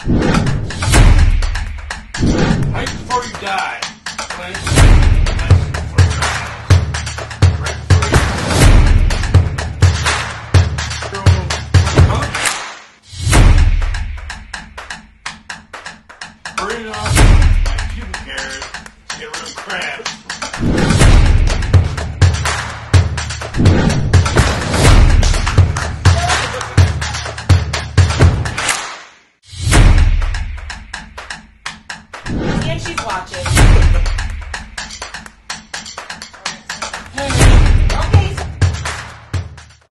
Right before you die. Right burn off my pubic hairs to get rid of crabs. And she's watching.